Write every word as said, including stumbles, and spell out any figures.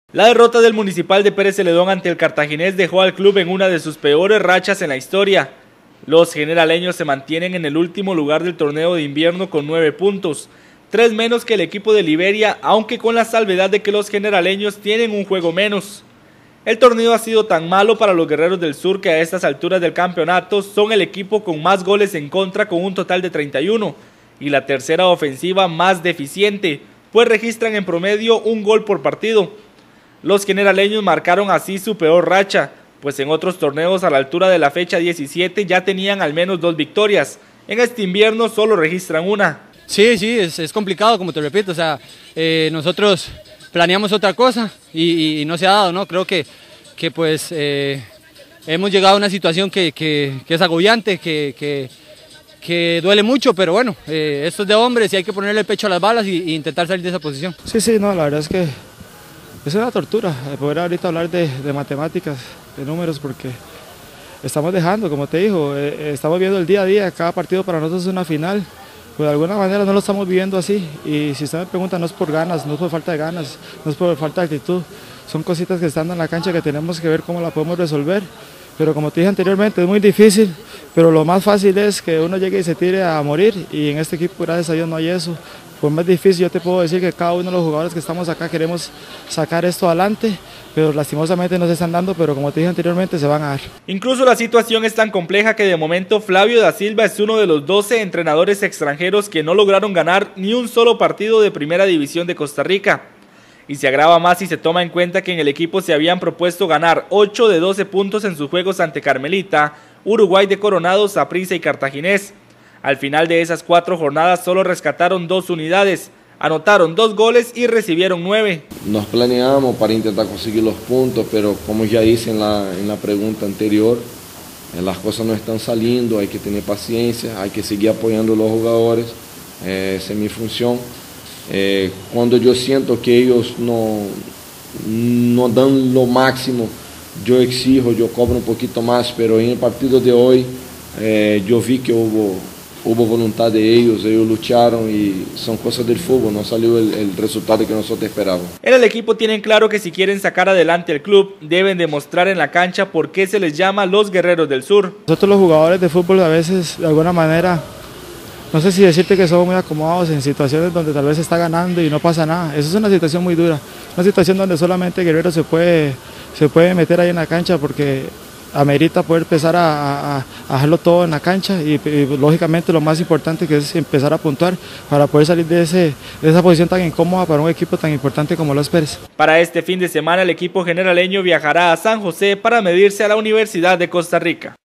La derrota del Municipal de Pérez Celedón ante el Cartaginés dejó al club en una de sus peores rachas en la historia. Los generaleños se mantienen en el último lugar del torneo de invierno con nueve puntos, tres menos que el equipo de Liberia, aunque con la salvedad de que los generaleños tienen un juego menos. El torneo ha sido tan malo para los Guerreros del Sur que a estas alturas del campeonato son el equipo con más goles en contra con un total de treinta y uno y la tercera ofensiva más deficiente, pues registran en promedio un gol por partido. Los generaleños marcaron así su peor racha, pues en otros torneos a la altura de la fecha diecisiete ya tenían al menos dos victorias. En este invierno solo registran una. Sí, sí, es, es complicado, como te repito, o sea, eh, nosotros planeamos otra cosa y, y no se ha dado, ¿no? Creo que, que pues eh, hemos llegado a una situación que, que, que es agobiante, que, que, que duele mucho, pero bueno, eh, esto es de hombres y hay que ponerle el pecho a las balas y, y intentar salir de esa posición. Sí, sí, no, la verdad es que es una tortura poder ahorita hablar de, de matemáticas, de números, porque estamos dejando, como te digo, eh, estamos viendo el día a día, cada partido para nosotros es una final, pues de alguna manera no lo estamos viviendo así, y si usted me pregunta no es por ganas, no es por falta de ganas, no es por falta de actitud, son cositas que están en la cancha que tenemos que ver cómo la podemos resolver, pero como te dije anteriormente es muy difícil, pero lo más fácil es que uno llegue y se tire a morir, y en este equipo gracias a Dios no hay eso. Pues más difícil, yo te puedo decir que cada uno de los jugadores que estamos acá queremos sacar esto adelante, pero lastimosamente no se están dando, pero como te dije anteriormente se van a dar. Incluso la situación es tan compleja que de momento Flavio da Silva es uno de los doce entrenadores extranjeros que no lograron ganar ni un solo partido de Primera División de Costa Rica. Y se agrava más si se toma en cuenta que en el equipo se habían propuesto ganar ocho de doce puntos en sus juegos ante Carmelita, Uruguay de Coronado, Saprissa y Cartaginés. Al final de esas cuatro jornadas solo rescataron dos unidades, anotaron dos goles y recibieron nueve. Nos planeamos para intentar conseguir los puntos, pero como ya hice en la, en la pregunta anterior, eh, las cosas no están saliendo, hay que tener paciencia, hay que seguir apoyando a los jugadores, eh, esa es mi función. Eh, cuando yo siento que ellos no, no dan lo máximo, yo exijo, yo cobro un poquito más, pero en el partido de hoy eh, yo vi que hubo... Hubo voluntad de ellos, ellos lucharon y son cosas del fútbol, no salió el, el resultado que nosotros esperábamos. En el equipo tienen claro que si quieren sacar adelante el club, deben demostrar en la cancha por qué se les llama los Guerreros del Sur. Nosotros los jugadores de fútbol a veces, de alguna manera, no sé si decirte que somos muy acomodados en situaciones donde tal vez se está ganando y no pasa nada. Eso es una situación muy dura, una situación donde solamente Guerrero se puede, se puede meter ahí en la cancha porque amerita poder empezar a, a, a hacerlo todo en la cancha y, y lógicamente lo más importante que es empezar a puntuar para poder salir de, ese, de esa posición tan incómoda para un equipo tan importante como los Pérez. Para este fin de semana el equipo generaleño viajará a San José para medirse a la Universidad de Costa Rica.